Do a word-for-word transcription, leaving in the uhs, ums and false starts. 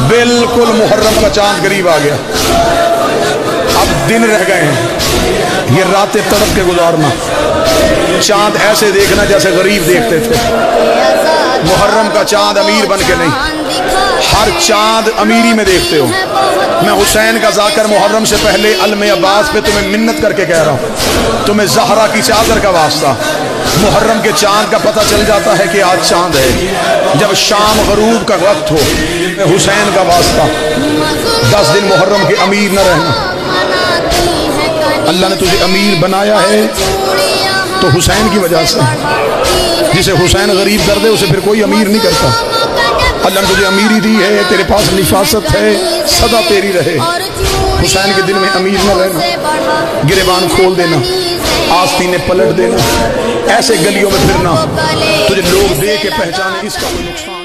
بالکل محرم کا چاند قریب آ گیا، اب دن رہ گئے ہیں، یہ راتیں تڑپ کے گزارنا، چاند ایسے دیکھنا جیسے غریب دیکھتے تھے۔ محرم کا چاند امیر بن کے نہیں، ہر چاند امیری میں دیکھتے ہو۔ میں حسین کا ذاکر محرم سے پہلے علم عباس پہ تمہیں منت کر کے کہہ رہا ہوں، تمہیں زہرا کی چادر کا واسطہ، محرم کے چاند کا پتہ چل جاتا ہے کہ آج چاند ہے، جب شام غروب کا وقت ہو، حسین کا واسطہ، دس دن محرم کے امیر نہ رہنا۔ اللہ نے تجھے امیر بنایا ہے تو حسین کی وجہ سے، جسے حسین غریب کر دے اسے پھر کوئی امیر نہیں کرتا۔ اللہ نے تجھے امیری دی ہے، تیرے پاس نفاست ہے، صدا تیری رہے۔ حسین کے دل میں امیر نہ رہنا، گریبان کھول دینا، آستینیں پلٹ دینا، ایسے گلیوں میں پھرنا تجھے لوگ دے کے پہچانے، اس کا کوئی نقصان